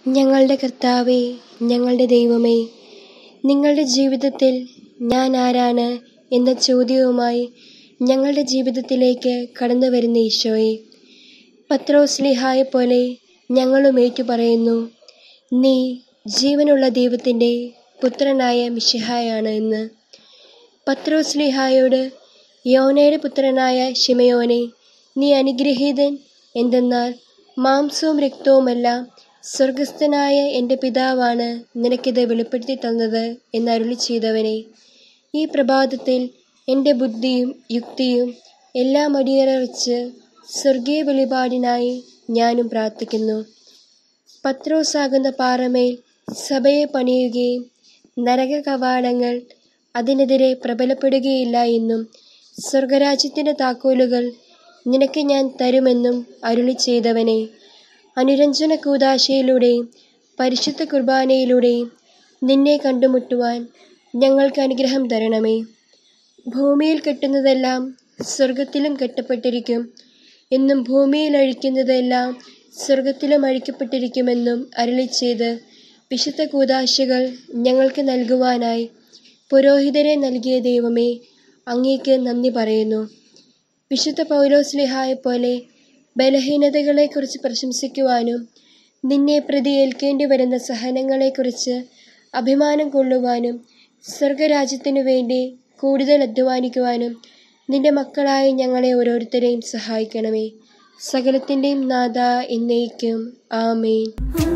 ഞങ്ങളുടെ കർത്താവേ, ഞങ്ങളുടെ ദൈവമേ, നിങ്ങളുടെ ജീവിതത്തിൽ ഞാൻ ആരാണ് എന്ന ചോദ്യവുമായി ഞങ്ങളുടെ ജീവിതത്തിലേക്ക് കടന്നു വരുന്ന ഈശോയെ, പത്രോസ്ലീഹായെ പോലെ ഞങ്ങളും ഏറ്റുപറയുന്നു, നീ ജീവനുള്ള ദൈവത്തിൻ്റെ പുത്രനായ മിശിഹായാണ് എന്ന്. പത്രോസ്ലീഹായോട്, യോനയുടെ പുത്രനായ ശിമയോനെ, നീ അനുഗ്രഹീതൻ, എന്തെന്നാൽ മാംസവും രക്തവുമെല്ലാം സ്വർഗസ്ഥനായ എൻ്റെ പിതാവാണ് നിനക്കിത് വെളിപ്പെടുത്തി തന്നത് എന്നരുളി ചെയ്തവനെ, ഈ പ്രഭാതത്തിൽ എൻ്റെ ബുദ്ധിയും യുക്തിയും എല്ലാം അടിയറവെച്ച് സ്വർഗീയ വെളിപാടിനായി ഞാനും പ്രാർത്ഥിക്കുന്നു. പത്രോസാകുന്ന പാറമേൽ സഭയെ പണിയുകയും നരക കവാടങ്ങൾ അതിനെതിരെ പ്രബലപ്പെടുകയില്ല എന്നും സ്വർഗരാജ്യത്തിൻ്റെ താക്കോലുകൾ നിനക്ക് ഞാൻ തരുമെന്നും അരുളി ചെയ്തവനെ, അനുരഞ്ജന കൂദാശയിലൂടെയും പരിശുദ്ധ കുർബാനയിലൂടെയും നിന്നെ കണ്ടുമുട്ടുവാൻ ഞങ്ങൾക്ക് അനുഗ്രഹം തരണമേ. ഭൂമിയിൽ കെട്ടുന്നതെല്ലാം സ്വർഗത്തിലും കെട്ടപ്പെട്ടിരിക്കും എന്നും ഭൂമിയിൽ അഴിക്കുന്നതെല്ലാം സ്വർഗത്തിലും അഴിക്കപ്പെട്ടിരിക്കുമെന്നും അരുളി ചെയ്ത് വിശുദ്ധ കൂദാശകൾ ഞങ്ങൾക്ക് നൽകുവാനായി പുരോഹിതരെ നൽകിയ ദൈവമേ, അങ്ങേക്ക് നന്ദി പറയുന്നു. വിശുദ്ധ പൗലോസ്ലീഹായെപ്പോലെ ബലഹീനതകളെക്കുറിച്ച് പ്രശംസിക്കുവാനും നിന്നെ പ്രതി ഏൽക്കേണ്ടി വരുന്ന സഹനങ്ങളെക്കുറിച്ച് അഭിമാനം കൊള്ളുവാനും സ്വർഗരാജ്യത്തിനു വേണ്ടി കൂടുതൽ അധ്വാനിക്കുവാനും നിന്റെ മക്കളായ ഞങ്ങളെ ഓരോരുത്തരെയും സഹായിക്കണമേ. സകലത്തിൻ്റെയും നാഥ എന്നേക്കും. ആമേൻ.